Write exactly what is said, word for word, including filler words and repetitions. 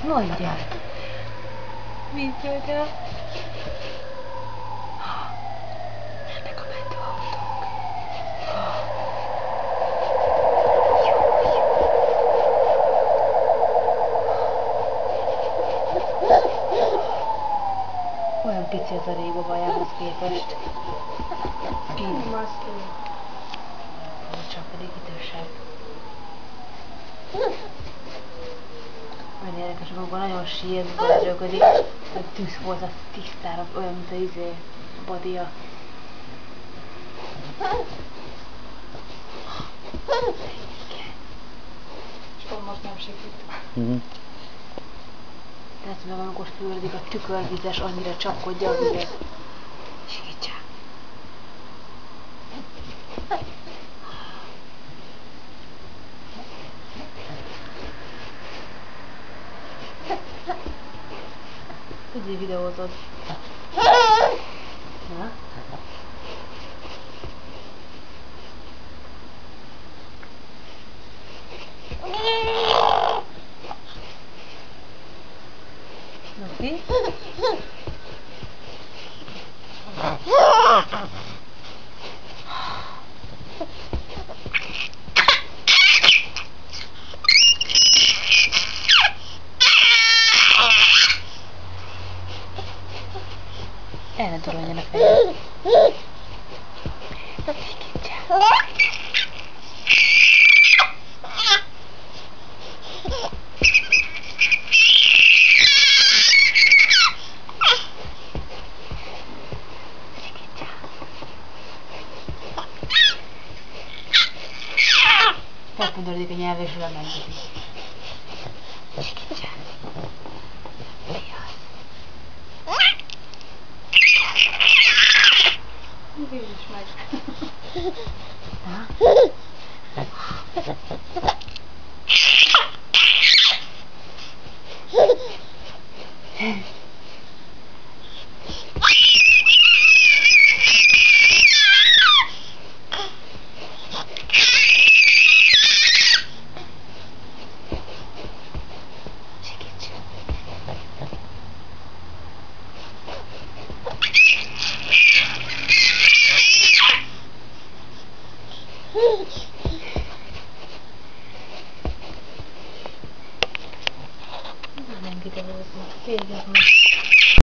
Mondjál! Micsoda? Jönnek a mentőautók. Olyan pici az a réba bajához képest. Így. Csak pedig idősebb. Olyan érdekes, amikor nagyon sír, amikor ledrögödik, hogy tűz volt a tisztára, olyan, mint a izé, a badia. És pont most nem sikít. Mm-hmm. Tehát meg amikor fürdik a tükörvizes, annyira csapkodja a vizet. Segítsák! Tudj, videózod. Na? Oké? El ne toroljon a fejed. Segítsál. Felpundorodik a nyelv és lemegyedik. Segítsál. Mi az? Nézd meg! Ha?